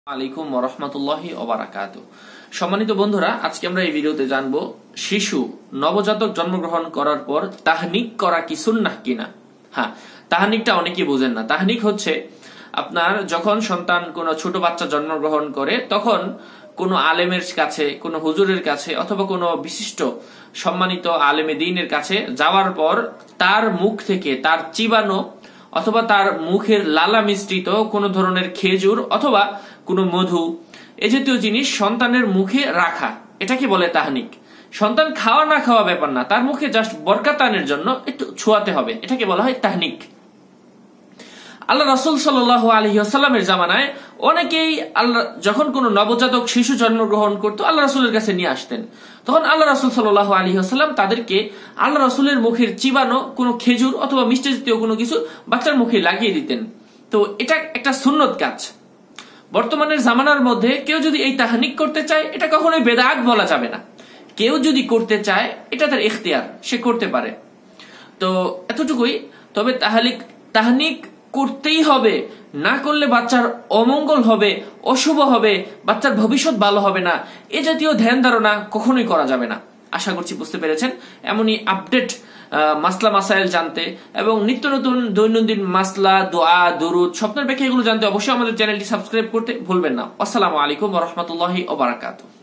আলাইকুম ওয়া রাহমাতুল্লাহি ওয়া বারাকাতুহু। সম্মানিত বন্ধুরা, আজকে আমরা এই ভিডিওতে জানবো শিশু নবজাতক জন্মগ্রহণ করার পর তাহনিক করা কি সুন্নাহ কিনা। হ্যাঁ, তাহনিকটা অনেকেই বোঝেন না। তাহনিক হচ্ছে আপনার যখন সন্তান কোনো ছোট বাচ্চা জন্মগ্রহণ করে তখন কোনো আলেমের কাছে, কোনো হুজুরের কাছে অথবা কোনো বিশিষ্ট সম্মানিত আলেমে দ্বীনের কাছে যাওয়ার পর তার মুখ থেকে তার চিবানো অথবা তার মুখের লালা মিশ্রিত কোনো ধরনের খেজুর অথবা কোনো মধু এ জাতীয় জিনিস সন্তানের মুখে রাখা, এটাকে বলে তাহনিক। সন্তান খাওয়া না খাওয়া ব্যাপার না, তার মুখে জাস্ট বরকাতানের জন্য একটু ছোঁয়াতে হবে, এটাকে বলা হয় তাহনিক। আল্লাহ রাসূল সাল্লাল্লাহু আলাইহি ওয়াসাল্লামের জামানায় অনেকেই যখন কোনো নবজাতক শিশু জন্মগ্রহণ করতো আল্লাহ রাসূলের কাছে নিয়ে আসতেন, তখন আল্লাহ রাসূল সাল্লাল্লাহু আলাইহি ওয়াসাল্লাম তাদেরকে আল্লাহ রাসূলের মুখের চিবানো কোনো খেজুর অথবা মিষ্টি জাতীয় কোনো কিছু বাচ্চার মুখে লাগিয়ে দিতেন। তো এটা একটা সুন্নত কাজ। বর্তমানের জামানার মধ্যে কেউ যদি এই তাহনিক করতে চায়, এটা কখনোই বেদাত বলা যাবে না। কেউ যদি করতে চায় এটা তার ইখতিয়ার, সে করতে পারে। তো এতটুকুই। তবে তাহনিক করতেই হবে, না করলে বাচ্চার অমঙ্গল হবে, অশুভ হবে, বাচ্চার ভবিষ্যৎ ভালো হবে না, এ জাতীয় ধ্যান ধারণা কখনোই করা যাবে না। আশা করছি বুঝতে পেরেছেন। এমনই আপডেট মাসলা মাসাইল জানতে এবং নিত্য নতুন দৈনন্দিন মাসলা, দোয়া, দুরুদ, স্বপ্নের ব্যাখ্যা এগুলো জানতে অবশ্যই আমাদের চ্যানেলটি সাবস্ক্রাইব করতে ভুলবেন না। আসসালামু আলাইকুম ওয়া রাহমাতুল্লাহি ওয়া বারাকাতুহু।